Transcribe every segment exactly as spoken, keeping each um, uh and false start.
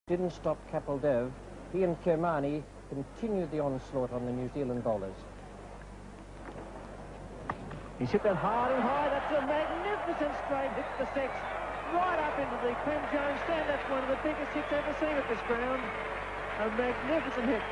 didn't stop Kapil Dev. He and Kirmani continued the onslaught on the New Zealand bowlers. He's hit that hard and high. That's a magnificent straight hit to the six. Right up into the Clem Jones stand. That's one of the biggest hits ever seen at this ground. A magnificent hit.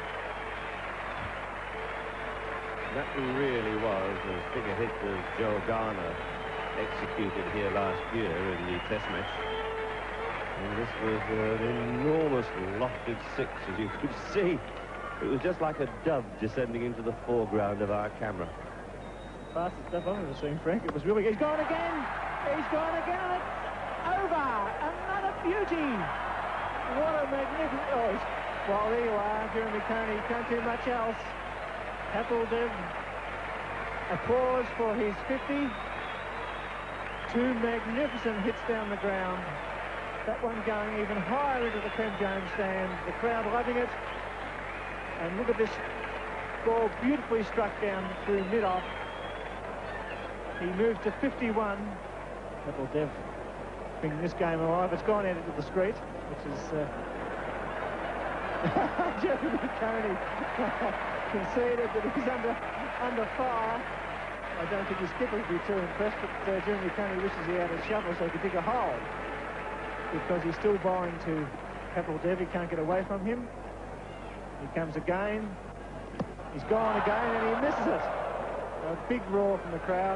That really was as big a hit as Joe Garner executed here last year in the Test match. And this was an enormous lofted six, as you could see. It was just like a dove descending into the foreground of our camera. Fastest stuff I've ever seen, Frank. It was really... He's gone again! He's gone again! It's over! Another beauty! What a magnificent... Oh, well, there you are, Jeremy Coney. Can't do much else. Kapil Dev, applause for his fifty. Two magnificent hits down the ground. That one going even higher into the Clem Jones stand. The crowd loving it. And look at this ball beautifully struck down through mid-off. He moves to fifty-one. Kapil Dev bringing this game alive. It's gone out into the street, which is... Uh... Jeremy Coney conceded that he's under, under fire. I don't think his skipper would be too impressed, but uh, Jeremy Coney wishes he had a shovel so he could dig a hole. Because he's still bowling to Kapil Dev. He can't get away from him. He comes again. He's gone again and he misses it. A big roar from the crowd.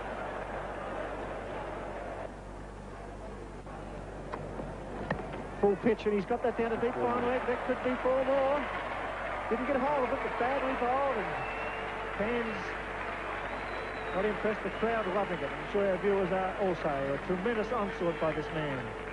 Full pitch, and he's got that down to deep fine leg. That could be four more. Didn't get a hold of it, but badly bowled. And fans not impressed. The crowd loving it. I'm sure our viewers are also. A tremendous onslaught by this man.